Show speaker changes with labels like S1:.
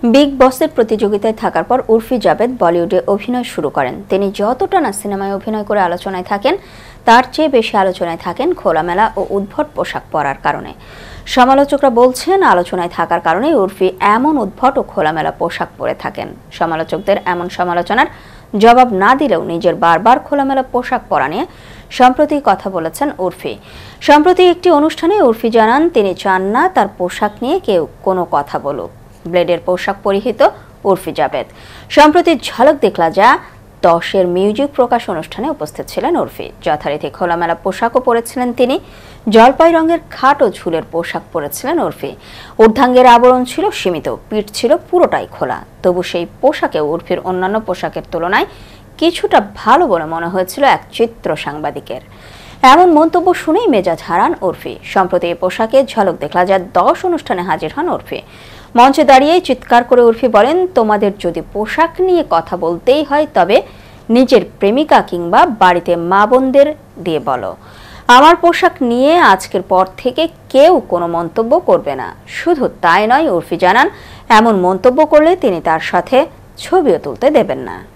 S1: Big বসের প্রতিযোগিতায় থাকার পর উর্ফি জাভেদ বলিউডে অভিনয় শুরু করেন। তিনি যতটা না সিনেমায় অভিনয় করে আলোচনায় থাকেন, তার চেয়ে বেশি আলোচনায় থাকেন খোলামেলা ও উদ্ভট পোশাক পরার কারণে। সমালোচকরা বলছেন, আলোচনায় থাকার কারণে উর্ফি এমন উদ্ভট ও খোলামেলা পোশাক পরে থাকেন। সমালোচকদের এমন সমালোচনার জবাব না দিলেও নিজের বারবার খোলামেলা পোশাক পরা নিয়ে সম্প্রতি কথা বলেছেন উর্ফি। সম্প্রতি একটি অনুষ্ঠানে উর্ফি জানান, তিনি চান না তার পোশাক নিয়ে কেউ কোনো কথা বলুক। ব্লেডের পোশাক পরিহিত উর্ফি জাভেদ। সম্প্রতি ঝলক দেখলা যা 10-এর মিউজিক প্রকাশ অনুষ্ঠানে উপস্থিত ছিলেন উর্ফি। যথারীতি খোলামেলা পোশাকও পরেছিলেন তিনি। জলপাই রঙের খাটো ঝুলের পোশাক পরেছিলেন উর্ফি। ঊর্ধ্বাঙ্গের আবরণ ছিল সীমিত, পিঠ ছিল পুরোটাই খোলা। তবু সেই পোশাকে উর্ফির অন্যান্য পোশাকের তুলনায় কিছুটা ভালো বলে মনে হয়েছিল এক চিত্র সাংবাদিকের। এমন মন্তব্য শুনেই মেজাজ হারান উর্ফি। সম্প্রতি এই পোশাকে ঝলক দেখলা যা 10 অনুষ্ঠানে হাজির হন উর্ফি। মঞ্চে দাঁড়িয়েই চিৎকার করে উর্ফি বলেন, তোমাদের যদি পোশাক নিয়ে কথা বলতেই হয় তবে নিজের প্রেমিকা কিংবা বাড়িতে মা বোনদের দিয়ে বলো। আমার পোশাক নিয়ে আজকের পর থেকে কেউ কোনো মন্তব্য করবে না। শুধু তাই নয়, উর্ফি জানান, এমন মন্তব্য করলে তিনি তার সাথে ছবিও তুলতে দেবেন না।